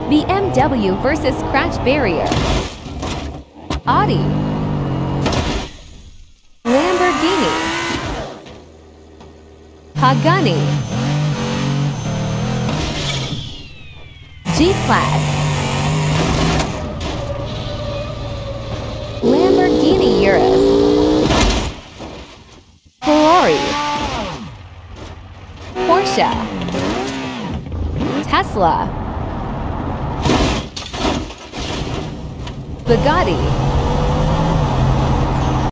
BMW versus Scratch Barrier. Audi. Lamborghini. Pagani. G-Class. Lamborghini Urus. Ferrari. Porsche. Tesla. Bugatti.